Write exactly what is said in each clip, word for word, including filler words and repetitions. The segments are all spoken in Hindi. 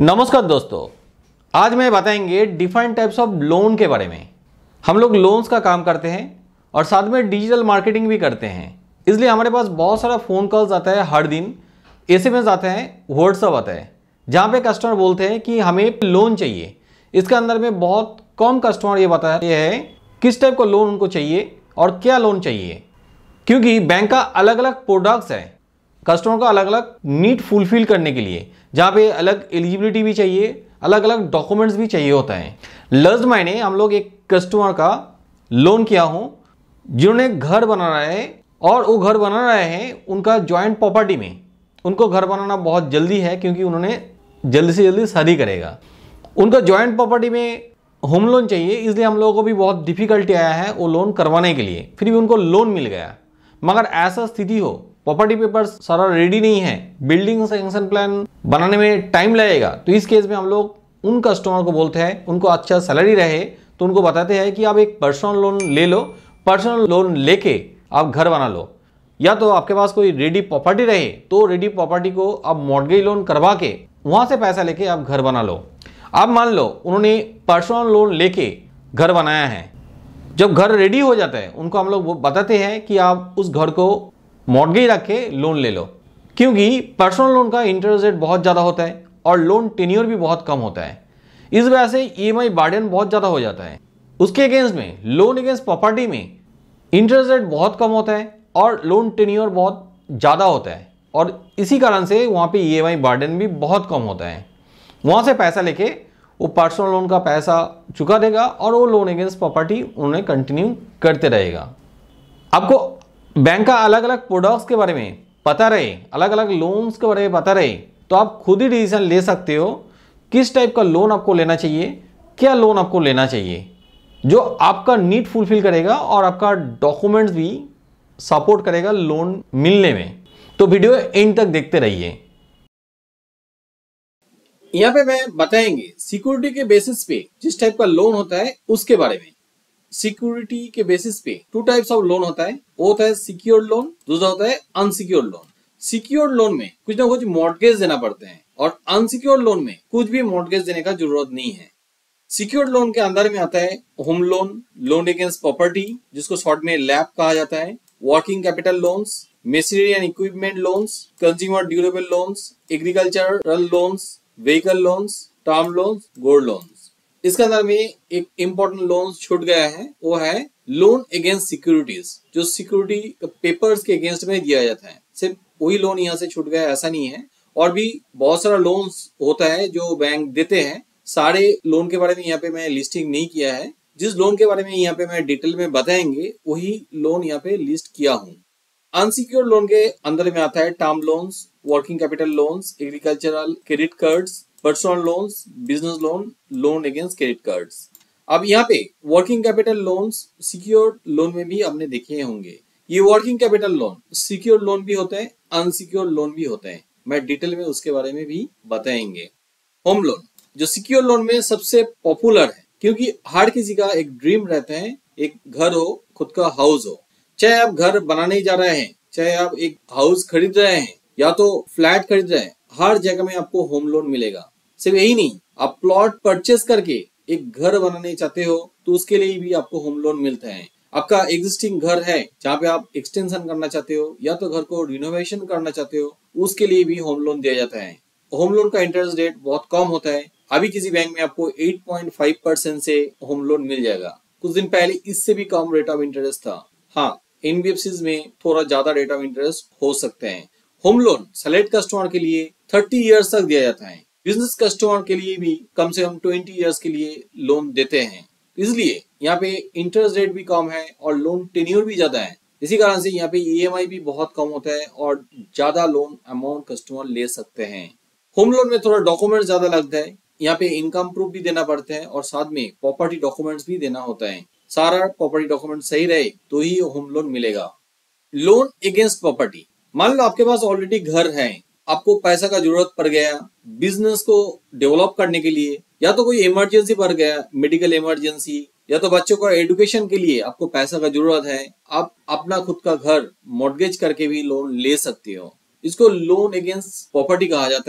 नमस्कार दोस्तों, आज मैं बताएंगे डिफरेंट टाइप्स ऑफ लोन के बारे में। हम लोग लोन्स का काम करते हैं और साथ में डिजिटल मार्केटिंग भी करते हैं, इसलिए हमारे पास बहुत सारा फ़ोन कॉल्स आता है हर दिन, एसएमएस आते हैं, व्हाट्सअप आता है, जहाँ पे कस्टमर बोलते हैं कि हमें लोन चाहिए। इसके अंदर में बहुत कम कस्टमर ये बताते हैं किस टाइप का लोन उनको चाहिए और क्या लोन चाहिए, क्योंकि बैंक का अलग अलग प्रोडक्ट्स है कस्टमर को अलग अलग नीड फुलफिल करने के लिए, जहाँ पे अलग एलिजिबिलिटी भी चाहिए, अलग अलग डॉक्यूमेंट्स भी चाहिए होता है। लास्ट महीने हम लोग एक कस्टमर का लोन किया हूँ जिन्होंने घर बना रहा है और वो घर बना रहे हैं उनका जॉइंट प्रॉपर्टी में। उनको घर बनाना बहुत जल्दी है क्योंकि उन्होंने जल्दी से जल्दी शादी करेगा। उनका जॉइंट प्रॉपर्टी में होम लोन चाहिए, इसलिए हम लोगों को भी बहुत डिफिकल्टी आया है वो लोन करवाने के लिए। फिर भी उनको लोन मिल गया। मगर ऐसा स्थिति हो, प्रॉपर्टी पेपर सारा रेडी नहीं है, बिल्डिंग सैंक्शन प्लान बनाने में टाइम लगेगा, तो इस केस में हम लोग उन कस्टमर को बोलते हैं, उनको अच्छा सैलरी रहे तो उनको बताते हैं कि आप एक पर्सनल लोन ले लो, पर्सनल लोन लेके आप घर बना लो। या तो आपके पास कोई रेडी प्रॉपर्टी रहे तो रेडी प्रॉपर्टी को आप मॉर्गेज लोन करवा के वहाँ से पैसा लेके आप घर बना लो। आप मान लो उन्होंने पर्सनल लोन लेके घर बनाया है, जब घर रेडी हो जाता है उनको हम लोग बताते हैं कि आप उस घर को मॉर्गेज रख के लोन ले लो, क्योंकि पर्सनल लोन का इंटरेस्ट रेट बहुत ज़्यादा होता है और लोन टेन्योर भी बहुत कम होता है। इस वजह से ईएमआई बर्डन बहुत ज़्यादा हो जाता है। उसके अगेंस्ट में लोन अगेंस्ट प्रॉपर्टी में इंटरेस्ट रेट बहुत कम होता है और लोन टेन्योर बहुत ज़्यादा होता है, और इसी कारण से वहाँ पे ईएमआई बर्डन भी बहुत कम होता है। वहाँ से पैसा लेके वो पर्सनल लोन का पैसा चुका देगा और वो लोन अगेंस्ट प्रॉपर्टी उन्हें कंटिन्यू करते रहेगा। आपको बैंक का अलग अलग प्रोडक्ट्स के बारे में पता रहे, अलग अलग लोन्स के बारे में पता रहे, तो आप खुद ही डिसीजन ले सकते हो किस टाइप का लोन आपको लेना चाहिए, क्या लोन आपको लेना चाहिए जो आपका नीड फुलफिल करेगा और आपका डॉक्यूमेंट्स भी सपोर्ट करेगा लोन मिलने में। तो वीडियो एंड तक देखते रहिए। यहाँ पे मैं बताएंगे सिक्योरिटी के बेसिस पे जिस टाइप का लोन होता है उसके बारे में। सिक्योरिटी के बेसिस पे टू टाइप्स ऑफ लोन होता है, वो होता है सिक्योर्ड लोन, दूसरा होता है अनसिक्योर्ड लोन। सिक्योर्ड लोन में कुछ ना कुछ मॉर्गेज देना पड़ते हैं और अनसिक्योर्ड लोन में कुछ भी मॉर्गेज देने का जरूरत नहीं है। सिक्योर्ड लोन के अंदर में आता है home loan, loan against property जिसको शॉर्ट में लैप कहा जाता है, working capital loans, machinery and equipment loans, consumer durable loans, agricultural loans, vehicle loans, term loans, gold loans. इसके अंदर में एक इम्पोर्टेंट लोन छूट गया है, वो है लोन अगेंस्ट सिक्योरिटीज, जो सिक्योरिटी पेपर्स के अगेंस्ट में दिया जाता है। सिर्फ वही लोन यहाँ से छूट गया ऐसा नहीं है, और भी बहुत सारा लोन्स होता है जो बैंक देते हैं। सारे लोन के बारे में यहाँ पे मैं लिस्टिंग नहीं किया है, जिस लोन के बारे में यहाँ पे मैं डिटेल में बताएंगे वही लोन यहाँ पे लिस्ट किया हूँ। अनसिक्योर्ड लोन के अंदर में आता है term loans, working capital loans, agricultural credit cards, personal loans, business loan, loan against credit cards. अब यहाँ पे working capital loans secured loan में भी आपने देखे होंगे। ये working capital loan secured loan भी होते हैं, अनसिक्योर्ड लोन भी होते हैं, मैं डिटेल में उसके बारे में भी बताएंगे। होम लोन जो सिक्योर्ड लोन में सबसे पॉपुलर है, क्योंकि हर किसी का एक ड्रीम रहता है, एक घर हो, खुद का हाउस हो। चाहे आप घर बनाने जा रहे हैं, चाहे आप एक हाउस खरीद रहे हैं या तो फ्लैट खरीद रहे हैं, हर जगह में आपको होम लोन मिलेगा। सिर्फ यही नहीं, आप प्लॉट परचेस करके एक घर बनाने चाहते हो तो उसके लिए भी आपको होम लोन मिलता है। आपका एग्जिस्टिंग घर है जहाँ पे आप एक्सटेंशन करना चाहते हो या तो घर को रिनोवेशन करना चाहते हो, उसके लिए भी होम लोन दिया जाता है। होम लोन का इंटरेस्ट रेट बहुत कम होता है। अभी किसी बैंक में आपको आठ पॉइंट पाँच परसेंट से होम लोन मिल जाएगा। कुछ दिन पहले इससे भी कम रेट ऑफ इंटरेस्ट था। हाँ, एनबीएफसी में थोड़ा ज्यादा रेट ऑफ इंटरेस्ट हो सकते हैं। होम लोन सैलरीड कस्टमर के लिए तीस इयर्स तक दिया जाता है। बिजनेस कस्टमर के लिए भी कम से कम बीस इयर्स के लिए लोन देते हैं, इसलिए यहाँ पे इंटरेस्ट रेट भी कम है और लोन टेन्योर भी ज्यादा है। इसी कारण से यहाँ पे ईएमआई भी बहुत कम होता है और ज्यादा लोन अमाउंट कस्टमर ले सकते हैं। होम लोन में थोड़ा डॉक्यूमेंट ज्यादा लगता है, यहाँ पे इनकम प्रूफ भी देना पड़ता है और साथ में प्रॉपर्टी डॉक्यूमेंट्स भी देना होता है। सारा प्रॉपर्टी डॉक्यूमेंट सही रहे तो ही होम लोन मिलेगा। लोन अगेंस्ट प्रॉपर्टी, मान लो आपके पास ऑलरेडी घर है, आपको पैसा का जरूरत पड़ गया बिजनेस को डेवलप करने के लिए, या तो कोई इमरजेंसी पड़ गया, मेडिकल इमरजेंसी, या तो बच्चों का एजुकेशन के लिए आपको पैसा का जरूरत है, आप अपना खुद का घर मॉर्गेज करके भी लोन ले सकते हो। इसको लोन अगेंस्ट प्रॉपर्टी कहा जाता है।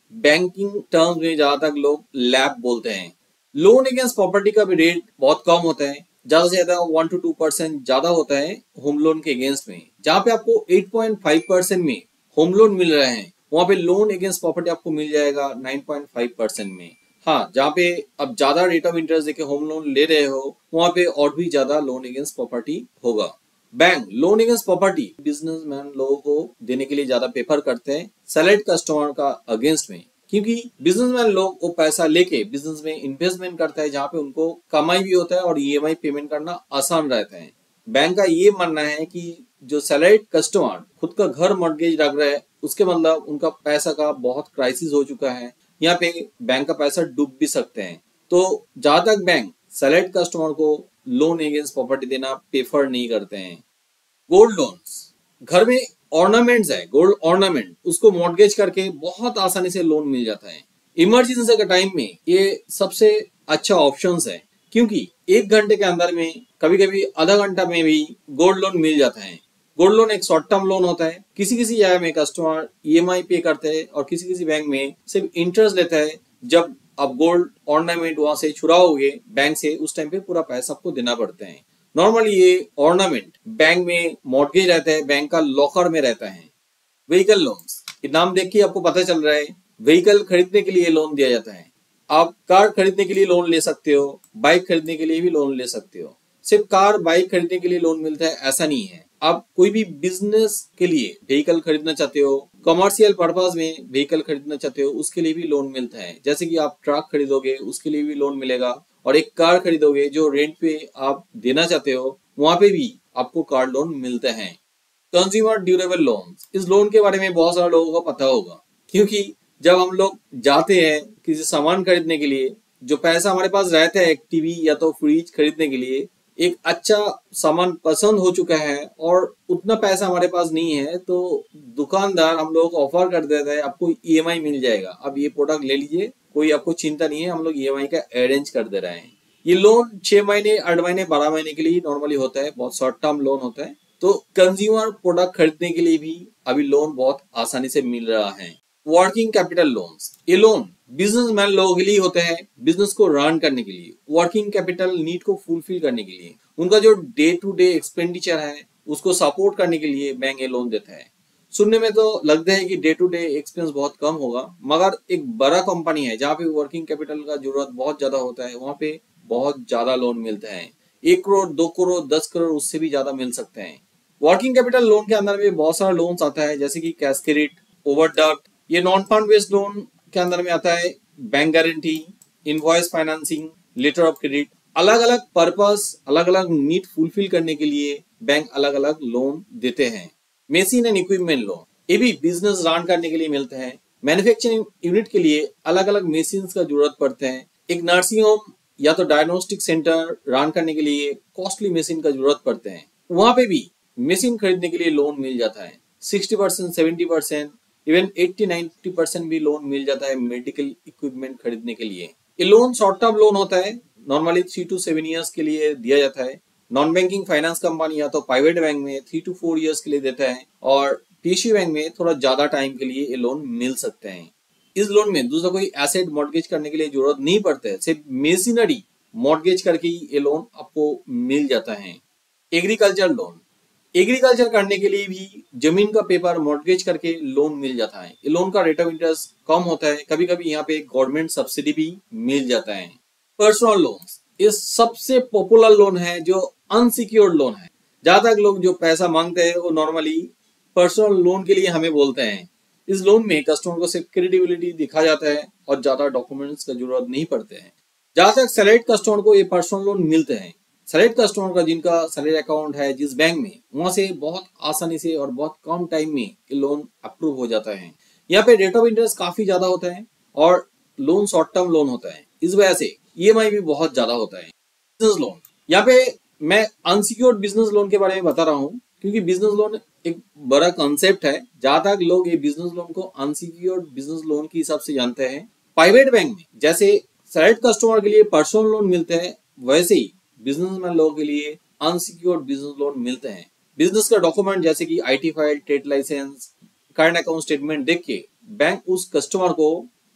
बैंकिंग टर्म्स में ज्यादातर लोग लैब बोलते हैं। लोन अगेंस्ट प्रॉपर्टी का भी रेट बहुत कम होता है, ज्यादा से ज्यादा वन टू टू परसेंट ज्यादा होता है होम लोन के अगेंस्ट में। जहाँ पे आपको एट पॉइंट फाइव परसेंट में होम लोन मिल रहे हैं, वहाँ पे लोन अगेंस्ट प्रॉपर्टी आपको मिल जाएगा नाइन पॉइंट फाइव परसेंट में। हाँ, जहाँ पे अब ज्यादा रेट ऑफ इंटरेस्ट देके होम लोन ले रहे हो, वहाँ पे और भी ज्यादा लोन अगेंस्ट प्रॉपर्टी होगा। Bank loan against property businessman लोगों को देने के लिए ज्यादा प्रेफर करते हैं सैलरीड कस्टमर का अगेंस्ट में, क्योंकि बिजनेसमैन लोग वो पैसा लेके बिजनेस में इन्वेस्टमेंट करता है, जहाँ पे उनको कमाई भी होता है और ईएमआई पेमेंट करना आसान रहता है। बैंक का ये मानना है कि जो सैलरीड कस्टमर खुद का घर मॉर्गेज रख रहा है, उसके मतलब उनका पैसा का बहुत क्राइसिस हो चुका है, यहाँ पे बैंक का पैसा डूब भी सकते हैं। तो जहां तक बैंक सैलरीड कस्टमर को लोन अगेंस्ट प्रॉपर्टी देना प्रेफर नहीं करते हैं। गोल्ड लोन्स, घर में ऑर्नामेंट्स है, गोल्ड ऑर्नामेंट, उसको मॉर्गेज करके बहुत आसानी से लोन मिल जाता है। इमरजेंसी के टाइम में ये सबसे अच्छा ऑप्शंस है, क्योंकि एक घंटे के अंदर में, कभी कभी आधा घंटा में भी गोल्ड लोन मिल जाता है। गोल्ड लोन एक शॉर्ट टर्म लोन होता है। किसी किसी जगह में कस्टमर ईएमआई पे करते हैं और किसी किसी बैंक में सिर्फ इंटरेस्ट लेता है। जब आप गोल्ड ऑर्नामेंट वहां से छुड़ाओगे बैंक से, उस टाइम पे पूरा पैसा आपको देना पड़ता है। नॉर्मली ये ऑर्नामेंट बैंक में मॉर्गेज रहता है, बैंक का लॉकर में रहता है। व्हीकल लोन्स, ये नाम देख के आपको पता चल रहा है व्हीकल खरीदने के लिए लोन दिया जाता है। आप कार खरीदने के लिए लोन ले सकते हो, बाइक खरीदने के लिए भी लोन ले सकते हो। सिर्फ कार बाइक खरीदने के लिए लोन मिलता है ऐसा नहीं है। आप कोई भी बिजनेस के लिए व्हीकल खरीदना चाहते हो, कमर्शियल पर्पस में व्हीकल खरीदना चाहते हो, उसके लिए भी लोन मिलता है। जैसे कि आप ट्रक खरीदोगे, उसके लिए भी लोन मिलेगा, और एक कार खरीदोगे जो रेंट पे आप देना चाहते हो, वहां पे भी आपको कार लोन मिलते हैं। कंज्यूमर ड्यूरेबल लोन, इस लोन के बारे में बहुत सारे लोगों को पता होगा, क्योंकि जब हम लोग जाते हैं किसी सामान खरीदने के लिए, जो पैसा हमारे पास रहता है एक टीवी या तो फ्रिज खरीदने के लिए, एक अच्छा सामान पसंद हो चुका है और उतना पैसा हमारे पास नहीं है, तो दुकानदार हम लोग को ऑफर कर देता है आपको ईएमआई मिल जाएगा, अब ये प्रोडक्ट ले लीजिए, कोई आपको चिंता नहीं है, हम लोग ईएमआई का अरेंज कर दे रहे हैं। ये लोन छह महीने आठ महीने बारह महीने के लिए नॉर्मली होता है, बहुत शॉर्ट टर्म लोन होता है। तो कंज्यूमर प्रोडक्ट खरीदने के लिए भी अभी लोन बहुत आसानी से मिल रहा है। वर्किंग कैपिटल लोन्स, ये लोन बिजनेसमैन लोगों के लिए होते हैं, बिजनेस को रन करने के लिए, वर्किंग कैपिटल नीड को फुलफिल करने के लिए, उनका जो डे टू डे एक्सपेंडिचर है उसको सपोर्ट करने के लिए बैंक ये लोन देता है। सुनने में तो लगता है कि डे टू डे एक्सपेंस बहुत कम होगा, मगर एक बड़ा कंपनी है जहाँ पे वर्किंग कैपिटल का जरूरत बहुत ज्यादा होता है, वहाँ पे बहुत ज्यादा लोन मिलता है। एक करोड़ दो करोड़ दस करोड़ उससे भी ज्यादा मिल सकते हैं। वर्किंग कैपिटल लोन के अंदर में बहुत सारा लोन्स आता है, जैसे कि कैश क्रेडिट, ओवरड्राफ्ट, ये नॉन फंड बेस्ड लोन के अंदर में आता है। Bank guarantee, invoice financing, letter of credit, अलग अलग पर्पस, अलग अलग नीड फुलफिल करने के लिए बैंक अलग अलग लोन देते हैं। मशीन एंड इक्विपमेंट लोन, ये भी बिजनेस रन करने के लिए मिलते हैं। मैन्युफैक्चरिंग यूनिट के लिए अलग अलग मशीन का जरूरत पड़ते हैं। एक नर्सिंग होम या तो डायग्नोस्टिक सेंटर रन करने के लिए कॉस्टली मशीन का जरूरत पड़ते हैं, वहां पे भी मशीन खरीदने के लिए लोन मिल जाता है। Sixty percent seventy percent even eighty ninety percent भी लोन मिल जाता है मेडिकल इक्विपमेंट खरीदने के लिए। ये लोन शॉर्ट टर्म लोन होता है, normally three to seven years के लिए दिया जाता है। नॉन बैंकिंग फाइनेंस कंपनी या तो प्राइवेट बैंक में थ्री टू फोर ईयर्स के लिए देता है, और पीएसयू बैंक में थोड़ा ज्यादा टाइम के लिए ये लोन मिल सकते हैं। इस लोन में दूसरा कोई एसेट मॉर्गेज करने के लिए जरूरत नहीं पड़ता है, सिर्फ मशीनरी मॉर्गेज करके ही ये लोन आपको मिल जाता है। एग्रीकल्चर लोन, एग्रीकल्चर करने के लिए भी जमीन का पेपर मॉर्गेज करके लोन मिल जाता है। ये लोन का रेट ऑफ इंटरेस्ट कम होता है, कभी कभी यहाँ पे गवर्नमेंट सब्सिडी भी मिल जाता है। पर्सनल लोन्स, ये सबसे पॉपुलर लोन है जो अनसिक्योर्ड लोन है। ज्यादा लोग जो पैसा मांगते हैं वो नॉर्मली पर्सनल लोन के लिए हमें बोलते हैं। इस लोन में कस्टमर को सिर्फ क्रेडिबिलिटी दिखा जाता है और ज्यादा डॉक्यूमेंट्स का जरूरत नहीं पड़ते हैं। जहां तक सैलरीड कस्टमर को ये पर्सनल लोन मिलते हैं, सैलरीड कस्टमर का जिनका सैलरी अकाउंट है जिस बैंक में, वहां से बहुत आसानी से और बहुत कम टाइम में ये लोन अप्रूव हो जाता है। यहाँ पे रेट ऑफ इंटरेस्ट काफी ज्यादा होता है और लोन शॉर्ट टर्म लोन होता है, इस वजह से ईएमआई भी बहुत ज्यादा होता है। बिजनेस लोन, यहाँ पे मैं अनसिक्योर्ड बिजनेस लोन के बारे में बता रहा हूँ, क्योंकि बिजनेस लोन एक बड़ा कॉन्सेप्ट है। जहां तक लोग ये बिजनेस लोन को अनसिक्योर्ड बिजनेस लोन के हिसाब से जानते हैं। प्राइवेट बैंक में जैसे सैलरीड कस्टमर के लिए पर्सनल लोन मिलते हैं, वैसे ही बिजनेसमैन लोगों के लिए अनसिक्योर्ड बिजनेस लोन मिलते हैं। बिजनेस का डॉक्यूमेंट जैसे कि IT file, trade licence, current account statement देख के बैंक उस कस्टमर को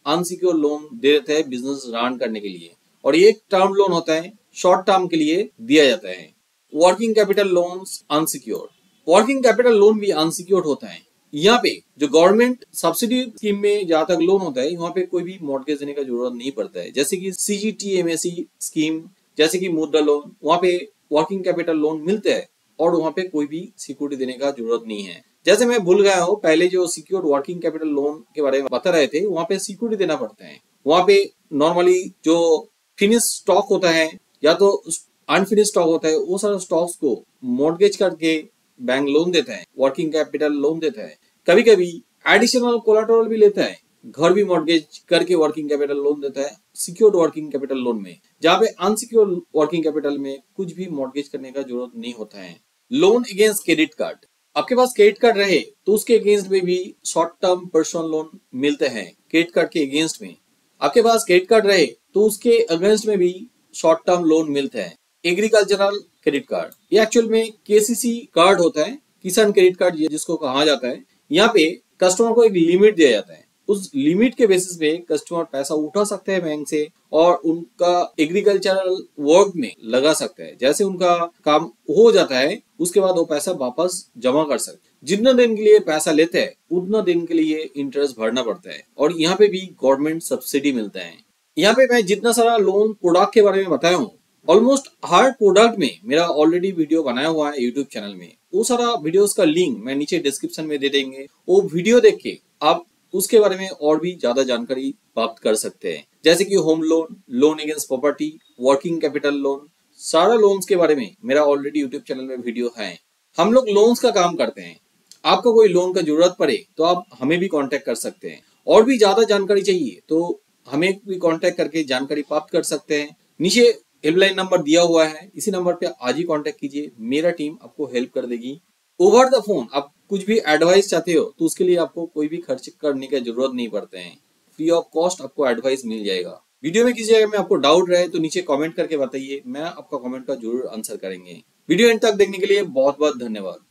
अनसिक्योर लोन दे देते हैं बिजनेस रन करने के लिए, और ये एक टर्म लोन होता है, शॉर्ट टर्म के लिए दिया जाता है। Working capital loans unsecured, working capital loan भी अनसिक्योर्ड होता है। यहाँ पे जो गवर्नमेंट सब्सिडी स्कीम में जहां तक लोन होता है, यहाँ पे कोई भी मॉर्गेज देने का जरूरत नहीं पड़ता है, जैसे कि सीजीटीएमएसी स्कीम, जैसे कि मुद्रा लोन, वहाँ पे वर्किंग कैपिटल लोन मिलते हैं और वहाँ पे कोई भी सिक्योरिटी देने का जरूरत नहीं है। जैसे मैं भूल गया हूँ, पहले जो सिक्योर्ड वर्किंग कैपिटल लोन के बारे में बता रहे थे, वहाँ पे सिक्योरिटी देना पड़ता है। वहाँ पे नॉर्मली जो फिनिश स्टॉक होता है या तो अनफिनिश स्टॉक होता है, वो सारे स्टॉक्स को मॉर्गेज करके बैंक लोन देता है, वर्किंग कैपिटल लोन देता है। कभी कभी एडिशनल कोलैटरल भी लेता है, घर भी मॉर्गेज करके वर्किंग कैपिटल लोन देता है सिक्योर्ड वर्किंग कैपिटल लोन में, जहाँ पे अनसिक्योर्ड वर्किंग कैपिटल में कुछ भी मॉर्गेज करने का जरूरत नहीं होता है। लोन अगेंस्ट क्रेडिट कार्ड, आपके पास क्रेडिट कार्ड रहे तो उसके अगेंस्ट में भी शॉर्ट टर्म पर्सनल लोन मिलते हैं। क्रेडिट कार्ड के अगेंस्ट में आपके पास क्रेडिट कार्ड रहे तो उसके अगेंस्ट में भी शॉर्ट टर्म लोन मिलते हैं। एग्रीकल्चरल क्रेडिट कार्ड, ये एक्चुअल में केसीसी कार्ड होता है, किसान क्रेडिट कार्ड जिसको कहा जाता है। यहाँ पे कस्टमर को एक लिमिट दिया जाता है, उस लिमिट के बेसिस पे कस्टमर पैसा उठा सकते हैं बैंक से और उनका एग्रीकल्चरल वर्क में लगा सकते हैं। जैसे उनका काम हो जाता है उसके बाद वो पैसा वापस जमा कर सकते हैं। जितना दिन के लिए पैसा लेते हैं उतना दिन के लिए इंटरेस्ट भरना पड़ता है, और यहाँ पे भी गवर्नमेंट सब्सिडी मिलता है। यहाँ पे मैं जितना सारा लोन प्रोडक्ट के बारे में बताया हूँ, ऑलमोस्ट हर प्रोडक्ट में मेरा ऑलरेडी वीडियो बनाया हुआ है यूट्यूब चैनल में। वो सारा वीडियोस का लिंक मैं नीचे डिस्क्रिप्शन में दे देंगे, वो वीडियो देख के आप उसके बारे में और भी ज्यादा जानकारी प्राप्त कर सकते हैं। जैसे कि home loan, loan against property, working capital loan, सारा लोन्स के बारे में मेरा ऑलरेडी यूट्यूब चैनल में वीडियो है। हम लोग लोन्स का काम करते हैं, आपको कोई लोन का जरूरत पड़े तो आप हमें भी कांटेक्ट कर सकते हैं। और भी ज्यादा जानकारी चाहिए तो हमें भी कांटेक्ट करके जानकारी प्राप्त कर सकते हैं। नीचे हेल्पलाइन नंबर दिया हुआ है, इसी नंबर पे आज ही कांटेक्ट कीजिए, मेरा टीम आपको हेल्प कर देगी। ओवर द फोन आप कुछ भी एडवाइस चाहते हो तो उसके लिए आपको कोई भी खर्च करने की जरूरत नहीं पड़ते हैं, फ्री ऑफ कॉस्ट आपको एडवाइस मिल जाएगा। वीडियो में किसी जगह में आपको डाउट रहे तो नीचे कमेंट करके बताइए, मैं आपका कमेंट का जरूर आंसर करेंगे। वीडियो एंड तक देखने के लिए बहुत बहुत धन्यवाद।